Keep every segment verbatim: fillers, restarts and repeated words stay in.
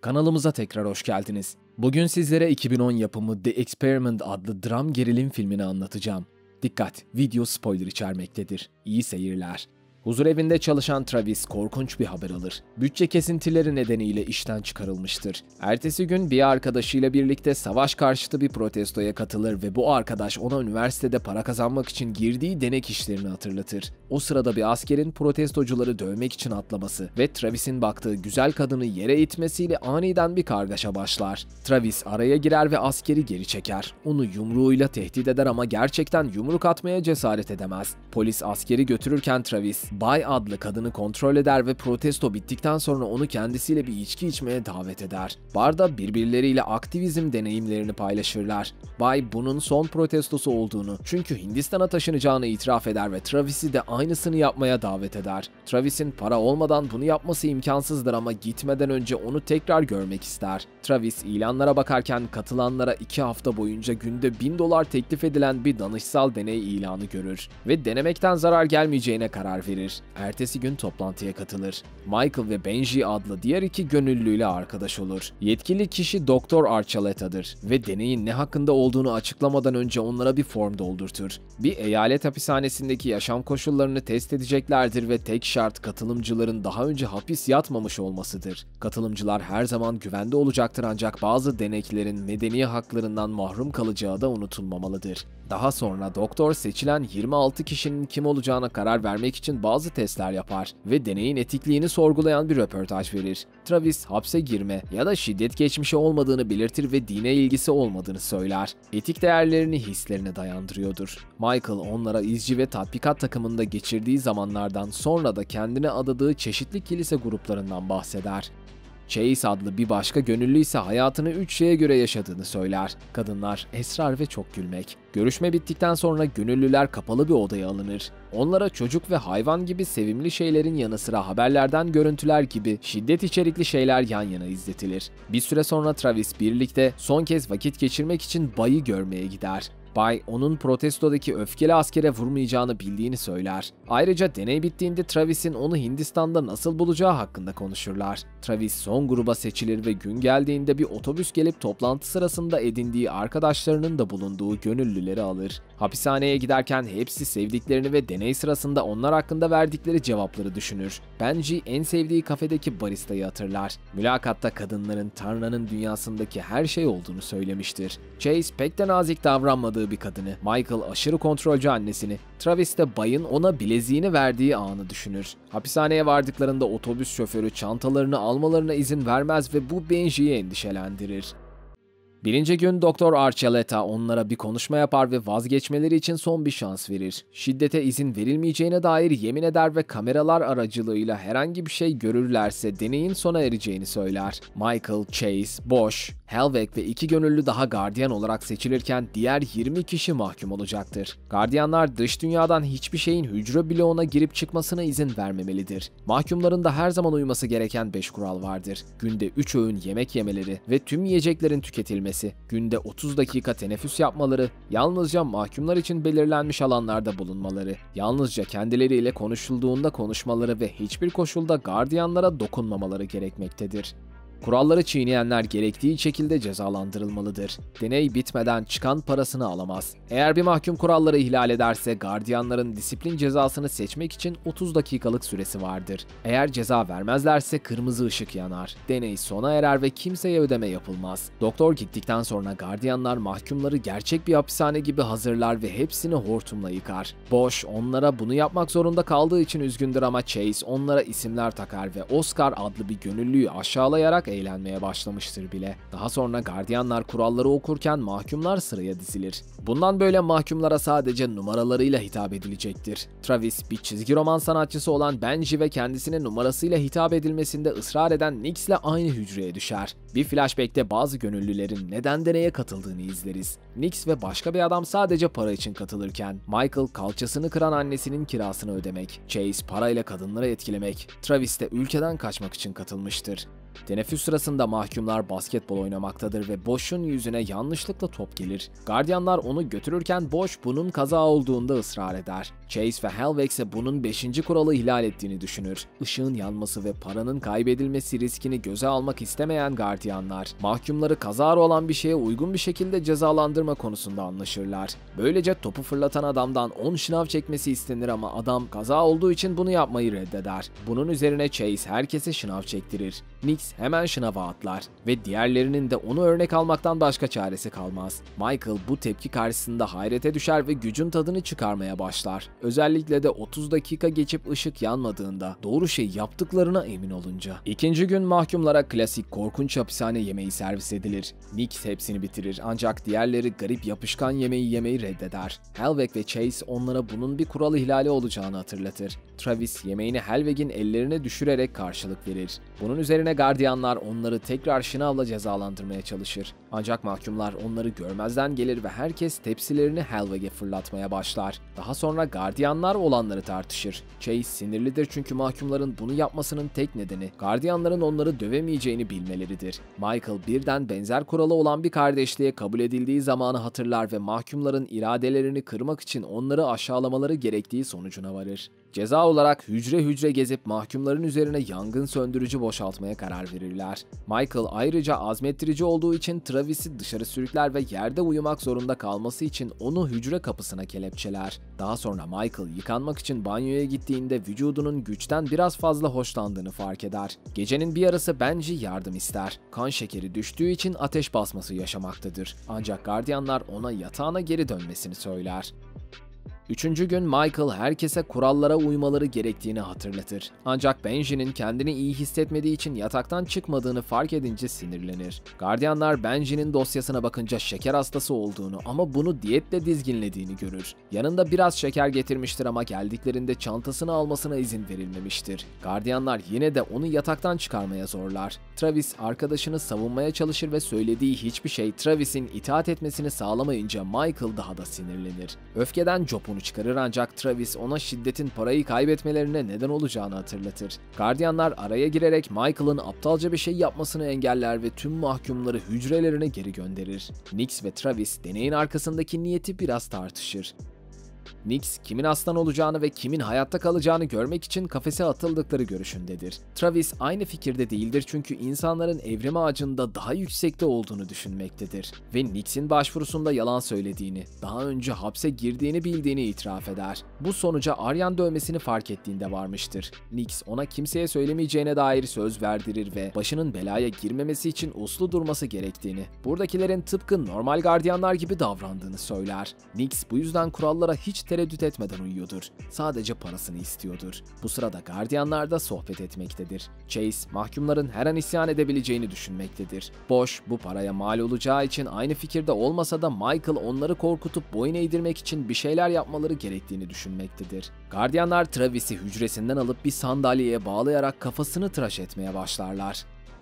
Kanalımıza tekrar hoş geldiniz. Bugün sizlere iki bin on yapımı The Experiment adlı dram gerilim filmini anlatacağım. Dikkat, video spoiler içermektedir. İyi seyirler. Huzurevinde çalışan Travis korkunç bir haber alır. Bütçe kesintileri nedeniyle işten çıkarılmıştır. Ertesi gün bir arkadaşıyla birlikte savaş karşıtı bir protestoya katılır ve bu arkadaş ona üniversitede para kazanmak için girdiği denek işlerini hatırlatır. O sırada bir askerin protestocuları dövmek için atlaması ve Travis'in baktığı güzel kadını yere itmesiyle aniden bir kargaşa başlar. Travis araya girer ve askeri geri çeker. Onu yumruğuyla tehdit eder ama gerçekten yumruk atmaya cesaret edemez. Polis askeri götürürken Travis, Bay adlı kadını kontrol eder ve protesto bittikten sonra onu kendisiyle bir içki içmeye davet eder. Barda birbirleriyle aktivizm deneyimlerini paylaşırlar. Bay bunun son protestosu olduğunu, çünkü Hindistan'a taşınacağını itiraf eder ve Travis'i de aynısını yapmaya davet eder. Travis'in para olmadan bunu yapması imkansızdır ama gitmeden önce onu tekrar görmek ister. Travis ilanlara bakarken katılanlara iki hafta boyunca günde bin dolar teklif edilen bir danışsal deney ilanı görür ve denemekten zarar gelmeyeceğine karar verir. Ertesi gün toplantıya katılır. Michael ve Benji adlı diğer iki gönüllüyle arkadaş olur. Yetkili kişi Doktor Archaleta'dır ve deneyin ne hakkında olduğunu açıklamadan önce onlara bir form doldurtur. Bir eyalet hapishanesindeki yaşam koşullarını test edeceklerdir ve tek şart katılımcıların daha önce hapis yatmamış olmasıdır. Katılımcılar her zaman güvende olacaktır ancak bazı deneklerin medeni haklarından mahrum kalacağı da unutulmamalıdır. Daha sonra doktor seçilen yirmi altı kişinin kim olacağına karar vermek için bazı testler yapar ve deneyin etikliğini sorgulayan bir röportaj verir. Travis hapse girme ya da şiddet geçmişi olmadığını belirtir ve dine ilgisi olmadığını söyler. Etik değerlerini hislerine dayandırıyordur. Michael onlara izci ve tatbikat takımında geçirdiği zamanlardan sonra da kendine adadığı çeşitli kilise gruplarından bahseder. Chase adlı bir başka gönüllü ise hayatını üç şeye göre yaşadığını söyler. Kadınlar, esrar ve çok gülmek. Görüşme bittikten sonra gönüllüler kapalı bir odaya alınır. Onlara çocuk ve hayvan gibi sevimli şeylerin yanı sıra haberlerden görüntüler gibi şiddet içerikli şeyler yan yana izletilir. Bir süre sonra Travis birlikte son kez vakit geçirmek için Bay'ı görmeye gider. Bay, onun protestodaki öfkeli askere vurmayacağını bildiğini söyler. Ayrıca deney bittiğinde Travis'in onu Hindistan'da nasıl bulacağı hakkında konuşurlar. Travis son gruba seçilir ve gün geldiğinde bir otobüs gelip toplantı sırasında edindiği arkadaşlarının da bulunduğu gönüllüleri alır. Hapishaneye giderken hepsi sevdiklerini ve deney sırasında onlar hakkında verdikleri cevapları düşünür. Benji en sevdiği kafedeki baristayı hatırlar. Mülakatta kadınların Tanrı'nın dünyasındaki her şey olduğunu söylemiştir. Chase pek de nazik davranmadığı bir kadını, Michael aşırı kontrolcü annesini, Travis de Bay'ın ona bileziğini verdiği anı düşünür. Hapishaneye vardıklarında otobüs şoförü çantalarını almalarına izin vermez ve bu Benji'yi endişelendirir. Birinci gün Doktor Archaleta onlara bir konuşma yapar ve vazgeçmeleri için son bir şans verir. Şiddete izin verilmeyeceğine dair yemin eder ve kameralar aracılığıyla herhangi bir şey görürlerse deneyin sona ereceğini söyler. Michael, Chase, Bosch, Helveg ve iki gönüllü daha gardiyan olarak seçilirken diğer yirmi kişi mahkum olacaktır. Gardiyanlar dış dünyadan hiçbir şeyin hücre bloğuna girip çıkmasına izin vermemelidir. Mahkumların da her zaman uyması gereken beş kural vardır. Günde üç öğün yemek yemeleri ve tüm yiyeceklerin tüketilmesi, günde otuz dakika teneffüs yapmaları, yalnızca mahkumlar için belirlenmiş alanlarda bulunmaları, yalnızca kendileriyle konuşulduğunda konuşmaları ve hiçbir koşulda gardiyanlara dokunmamaları gerekmektedir. Kuralları çiğneyenler gerektiği şekilde cezalandırılmalıdır. Deney bitmeden çıkan parasını alamaz. Eğer bir mahkum kuralları ihlal ederse gardiyanların disiplin cezasını seçmek için otuz dakikalık süresi vardır. Eğer ceza vermezlerse kırmızı ışık yanar. Deney sona erer ve kimseye ödeme yapılmaz. Doktor gittikten sonra gardiyanlar mahkumları gerçek bir hapishane gibi hazırlar ve hepsini hortumla yıkar. Bosch onlara bunu yapmak zorunda kaldığı için üzgündür ama Chase onlara isimler takar ve Oscar adlı bir gönüllüyü aşağılayarak eğlenmeye başlamıştır bile. Daha sonra gardiyanlar kuralları okurken mahkumlar sıraya dizilir. Bundan böyle mahkumlara sadece numaralarıyla hitap edilecektir. Travis bir çizgi roman sanatçısı olan Benji ve kendisine numarasıyla hitap edilmesinde ısrar eden Nix'le aynı hücreye düşer. Bir flashback'te bazı gönüllülerin neden deneye katıldığını izleriz. Nix ve başka bir adam sadece para için katılırken Michael kalçasını kıran annesinin kirasını ödemek, Chase parayla kadınları etkilemek, Travis de ülkeden kaçmak için katılmıştır. Teneffüs sırasında mahkumlar basketbol oynamaktadır ve Bosch'un yüzüne yanlışlıkla top gelir. Gardiyanlar onu götürürken Bosch bunun kaza olduğunda ısrar eder. Chase ve Helveg ise bunun beşinci kuralı ihlal ettiğini düşünür. Işığın yanması ve paranın kaybedilmesi riskini göze almak istemeyen gardiyanlar, mahkumları kazara olan bir şeye uygun bir şekilde cezalandırma konusunda anlaşırlar. Böylece topu fırlatan adamdan on şınav çekmesi istenir ama adam kaza olduğu için bunu yapmayı reddeder. Bunun üzerine Chase herkese şınav çektirir. Nix hemen şınava atlar ve diğerlerinin de onu örnek almaktan başka çaresi kalmaz. Michael bu tepki karşısında hayrete düşer ve gücün tadını çıkarmaya başlar. Özellikle de otuz dakika geçip ışık yanmadığında, doğru şey yaptıklarına emin olunca. İkinci gün mahkumlara klasik korkunç hapishane yemeği servis edilir. Nix hepsini bitirir ancak diğerleri garip yapışkan yemeği yemeyi reddeder. Helveg ve Chase onlara bunun bir kural ihlali olacağını hatırlatır. Travis yemeğini Helveg'in ellerine düşürerek karşılık verir. Bunun üzerine gardiyanlar onları tekrar şınavla cezalandırmaya çalışır. Ancak mahkumlar onları görmezden gelir ve herkes tepsilerini Helveg'e fırlatmaya başlar. Daha sonra gardiyanlar olanları tartışır. Chase sinirlidir çünkü mahkumların bunu yapmasının tek nedeni gardiyanların onları dövemeyeceğini bilmeleridir. Michael birden benzer kuralı olan bir kardeşliğe kabul edildiği zamanı hatırlar ve mahkumların iradelerini kırmak için onları aşağılamaları gerektiği sonucuna varır. Ceza olarak hücre hücre gezip mahkumların üzerine yangın söndürücü boşaltmaya karar verirler. Michael ayrıca azmettirici olduğu için Travis'i dışarı sürükler ve yerde uyumak zorunda kalması için onu hücre kapısına kelepçeler. Daha sonra Michael yıkanmak için banyoya gittiğinde vücudunun güçten biraz fazla hoşlandığını fark eder. Gecenin bir yarısı Benji yardım ister. Kan şekeri düştüğü için ateş basması yaşamaktadır. Ancak gardiyanlar ona yatağına geri dönmesini söyler. Üçüncü gün Michael herkese kurallara uymaları gerektiğini hatırlatır. Ancak Benji'nin kendini iyi hissetmediği için yataktan çıkmadığını fark edince sinirlenir. Gardiyanlar Benji'nin dosyasına bakınca şeker hastası olduğunu ama bunu diyetle dizginlediğini görür. Yanında biraz şeker getirmiştir ama geldiklerinde çantasını almasına izin verilmemiştir. Gardiyanlar yine de onu yataktan çıkarmaya zorlar. Travis arkadaşını savunmaya çalışır ve söylediği hiçbir şey Travis'in itaat etmesini sağlamayınca Michael daha da sinirlenir. Öfkeden Job'unu çıkarır ancak Travis ona şiddetin parayı kaybetmelerine neden olacağını hatırlatır. Gardiyanlar araya girerek Michael'ın aptalca bir şey yapmasını engeller ve tüm mahkumları hücrelerine geri gönderir. Nix ve Travis deneyin arkasındaki niyeti biraz tartışır. Nix, kimin aslan olacağını ve kimin hayatta kalacağını görmek için kafese atıldıkları görüşündedir. Travis aynı fikirde değildir çünkü insanların evrim ağacında daha yüksekte olduğunu düşünmektedir. Ve Nix'in başvurusunda yalan söylediğini, daha önce hapse girdiğini bildiğini itiraf eder. Bu sonuca Aryan dövmesini fark ettiğinde varmıştır. Nix ona kimseye söylemeyeceğine dair söz verdirir ve başının belaya girmemesi için uslu durması gerektiğini, buradakilerin tıpkı normal gardiyanlar gibi davrandığını söyler. Nix bu yüzden kurallara hiç tereddüt etmeden uyuyordur. Sadece parasını istiyordur. Bu sırada gardiyanlar da sohbet etmektedir. Chase, mahkumların her an isyan edebileceğini düşünmektedir. Bosch, bu paraya mal olacağı için aynı fikirde olmasa da Michael onları korkutup boyun eğdirmek için bir şeyler yapmaları gerektiğini düşünmektedir. Gardiyanlar Travis'i hücresinden alıp bir sandalyeye bağlayarak kafasını tıraş etmeye başlarlar.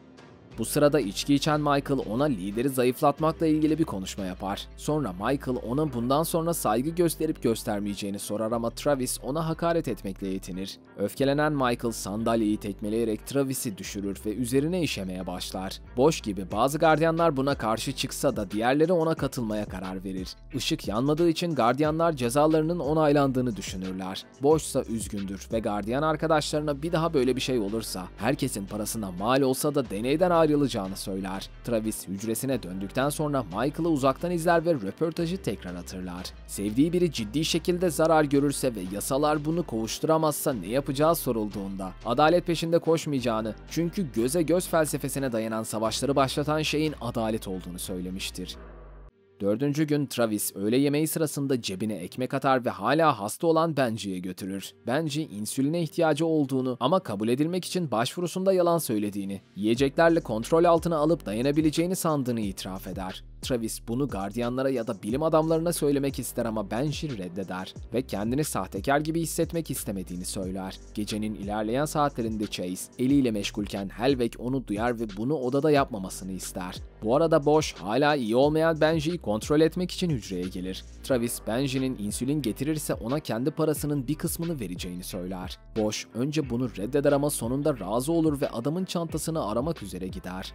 Bu sırada içki içen Michael ona lideri zayıflatmakla ilgili bir konuşma yapar. Sonra Michael ona bundan sonra saygı gösterip göstermeyeceğini sorar ama Travis ona hakaret etmekle yetinir. Öfkelenen Michael sandalyeyi tekmeleyerek Travis'i düşürür ve üzerine işemeye başlar. Bosch gibi bazı gardiyanlar buna karşı çıksa da diğerleri ona katılmaya karar verir. Işık yanmadığı için gardiyanlar cezalarının onaylandığını düşünürler. Bosch ise üzgündür ve gardiyan arkadaşlarına bir daha böyle bir şey olursa herkesin parasına mal olsa da deneyden ayrılacağını söyler. Travis hücresine döndükten sonra Michael'ı uzaktan izler ve röportajı tekrar hatırlar. Sevdiği biri ciddi şekilde zarar görürse ve yasalar bunu kovuşturamazsa ne yapacağı sorulduğunda adalet peşinde koşmayacağını, çünkü göze göz felsefesine dayanan savaşları başlatan şeyin adalet olduğunu söylemiştir. Dördüncü gün Travis öğle yemeği sırasında cebine ekmek atar ve hala hasta olan Benji'ye götürür. Benji insüline ihtiyacı olduğunu ama kabul edilmek için başvurusunda yalan söylediğini, yiyeceklerle kontrol altına alıp dayanabileceğini sandığını itiraf eder. Travis bunu gardiyanlara ya da bilim adamlarına söylemek ister ama Benji reddeder ve kendini sahtekar gibi hissetmek istemediğini söyler. Gecenin ilerleyen saatlerinde Chase eliyle meşgulken Helveg onu duyar ve bunu odada yapmamasını ister. Bu arada Bosch hala iyi olmayan Benji'yi kontrol etmek için hücreye gelir. Travis, Benji'nin insülin getirirse ona kendi parasının bir kısmını vereceğini söyler. Bosch önce bunu reddeder ama sonunda razı olur ve adamın çantasını aramak üzere gider.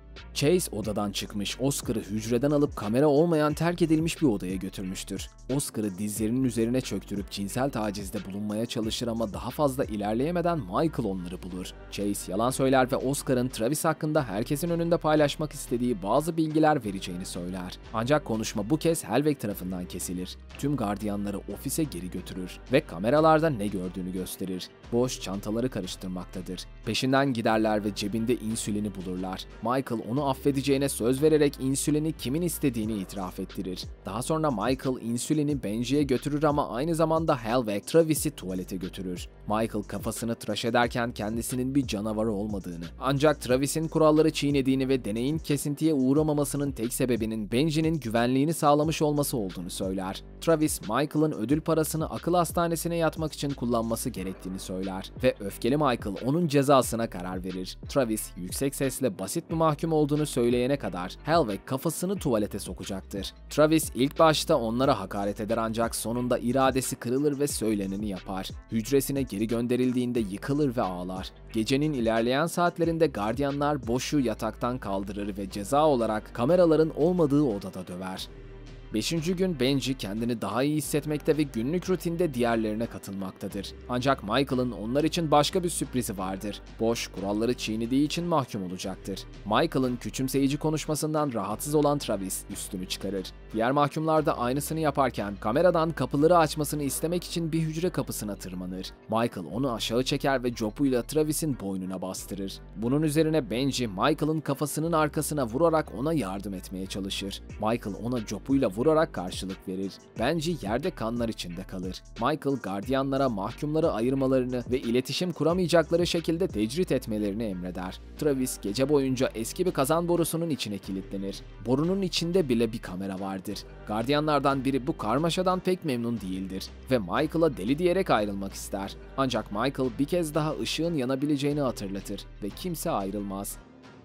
Chase odadan çıkmış, Oscar'ı hücreden alıp kamera olmayan terk edilmiş bir odaya götürmüştür. Oscar'ı dizlerinin üzerine çöktürüp cinsel tacizde bulunmaya çalışır ama daha fazla ilerleyemeden Michael onları bulur. Chase yalan söyler ve Oscar'ın Travis hakkında herkesin önünde paylaşmak istediği bazı bilgiler vereceğini söyler. Ancak konuşma bu kez Helveg tarafından kesilir. Tüm gardiyanları ofise geri götürür ve kameralarda ne gördüğünü gösterir. Bosch çantaları karıştırmaktadır. Peşinden giderler ve cebinde insülini bulurlar. Michael onu affedeceğine söz vererek insülini kimin istediğini itiraf ettirir. Daha sonra Michael insülini Benji'ye götürür ama aynı zamanda Helveg Travis'i tuvalete götürür. Michael kafasını tıraş ederken kendisinin bir canavar olmadığını, ancak Travis'in kuralları çiğnediğini ve deneyin kesintiye uğramamasının tek sebebinin Benji'nin güvenliğini sağlamış olması olduğunu söyler. Travis, Michael'ın ödül parasını akıl hastanesine yatmak için kullanması gerektiğini söyler ve öfkeli Michael onun cezasına karar verir. Travis, yüksek sesle basit bir mahkum olduğunu söyleyene kadar Helveg kafasını tuvalete sokacaktır. Travis ilk başta onlara hakaret eder ancak sonunda iradesi kırılır ve söyleneni yapar. Hücresine geri gönderildiğinde yıkılır ve ağlar. Gecenin ilerleyen saatlerinde gardiyanlar Bosch'u yataktan kaldırır ve ceza olarak kameraların olmadığı odada döver. Beşinci gün Benji kendini daha iyi hissetmekte ve günlük rutinde diğerlerine katılmaktadır. Ancak Michael'ın onlar için başka bir sürprizi vardır. Bosch kuralları çiğnediği için mahkum olacaktır. Michael'ın küçümseyici konuşmasından rahatsız olan Travis üstünü çıkarır. Diğer mahkumlar da aynısını yaparken kameradan kapıları açmasını istemek için bir hücre kapısına tırmanır. Michael onu aşağı çeker ve copuyla Travis'in boynuna bastırır. Bunun üzerine Benji Michael'ın kafasının arkasına vurarak ona yardım etmeye çalışır. Michael ona copuyla vurarak vurarak karşılık verir. Benji yerde kanlar içinde kalır. Michael gardiyanlara mahkumları ayırmalarını ve iletişim kuramayacakları şekilde tecrit etmelerini emreder. Travis gece boyunca eski bir kazan borusunun içine kilitlenir. Borunun içinde bile bir kamera vardır. Gardiyanlardan biri bu karmaşadan pek memnun değildir ve Michael'a deli diyerek ayrılmak ister. Ancak Michael bir kez daha ışığın yanabileceğini hatırlatır ve kimse ayrılmaz.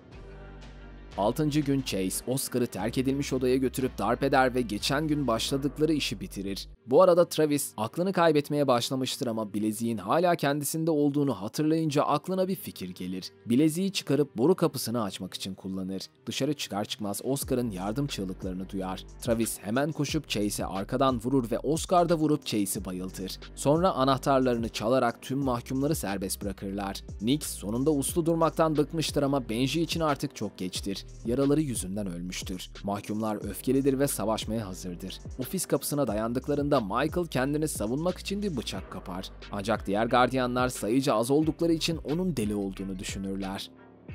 Altıncı gün Chase, Oscar'ı terk edilmiş odaya götürüp darp eder ve geçen gün başladıkları işi bitirir. Bu arada Travis aklını kaybetmeye başlamıştır ama bileziğin hala kendisinde olduğunu hatırlayınca aklına bir fikir gelir. Bileziği çıkarıp boru kapısını açmak için kullanır. Dışarı çıkar çıkmaz Oscar'ın yardım çığlıklarını duyar. Travis hemen koşup Chase'e arkadan vurur ve Oscar da vurup Chase'i bayıltır. Sonra anahtarlarını çalarak tüm mahkumları serbest bırakırlar. Nick sonunda uslu durmaktan bıkmıştır ama Benji için artık çok geçtir. Yaraları yüzünden ölmüştür. Mahkumlar öfkelidir ve savaşmaya hazırdır. Ofis kapısına dayandıklarında Michael kendini savunmak için bir bıçak kapar. Ancak diğer gardiyanlar sayıca az oldukları için onun deli olduğunu düşünürler.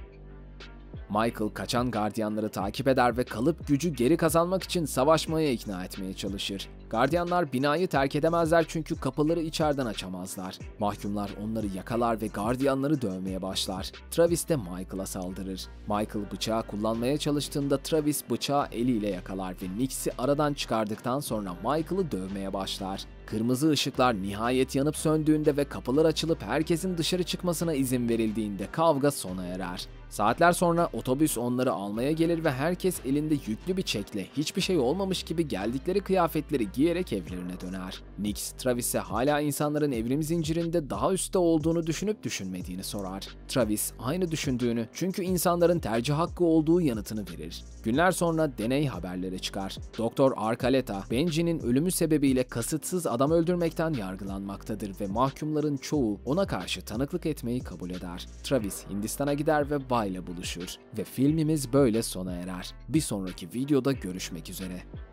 Michael kaçan gardiyanları takip eder ve kalıp gücü geri kazanmak için savaşmaya ikna etmeye çalışır. Gardiyanlar binayı terk edemezler çünkü kapıları içeriden açamazlar. Mahkumlar onları yakalar ve gardiyanları dövmeye başlar. Travis de Michael'a saldırır. Michael bıçağı kullanmaya çalıştığında Travis bıçağı eliyle yakalar ve Nix'i aradan çıkardıktan sonra Michael'ı dövmeye başlar. Kırmızı ışıklar nihayet yanıp söndüğünde ve kapılar açılıp herkesin dışarı çıkmasına izin verildiğinde kavga sona erer. Saatler sonra otobüs onları almaya gelir ve herkes elinde yüklü bir çekle hiçbir şey olmamış gibi geldikleri kıyafetleri giyerek evlerine döner. Nix, Travis'e hala insanların evrim zincirinde daha üstte olduğunu düşünüp düşünmediğini sorar. Travis aynı düşündüğünü çünkü insanların tercih hakkı olduğu yanıtını verir. Günler sonra deney haberlere çıkar. Doktor Arcaleta, Benji'nin ölümü sebebiyle kasıtsız adam öldürmekten yargılanmaktadır ve mahkumların çoğu ona karşı tanıklık etmeyi kabul eder. Travis Hindistan'a gider ve Bay ile buluşur ve filmimiz böyle sona erer. Bir sonraki videoda görüşmek üzere.